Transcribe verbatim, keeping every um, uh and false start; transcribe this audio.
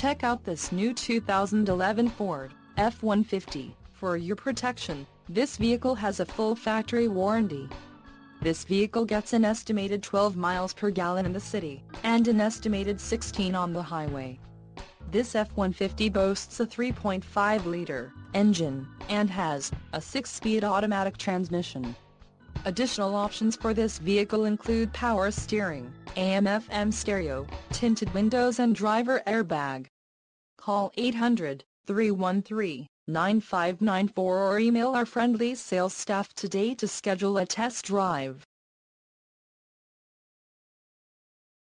Check out this new two thousand eleven Ford F one fifty. For your protection, this vehicle has a full factory warranty. This vehicle gets an estimated twelve miles per gallon in the city, and an estimated sixteen on the highway. This F one fifty boasts a three point five liter engine, and has a six-speed automatic transmission. Additional options for this vehicle include power steering, A M F M stereo, tinted windows and driver airbag. Call eight hundred, three one three, nine five nine four or email our friendly sales staff today to schedule a test drive.